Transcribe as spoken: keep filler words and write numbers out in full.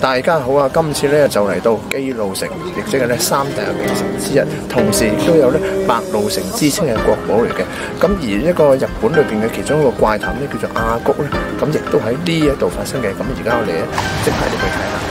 大家好啊！今次咧就嚟到姬路城，亦即係咧三大名城之一，同時亦都有咧白鹿城之稱嘅國寶嚟嘅。咁而一個日本裏邊嘅其中一個怪談咧，叫做亞谷咧，咁亦都喺呢一度發生嘅。咁而家我哋咧即係嚟去睇下。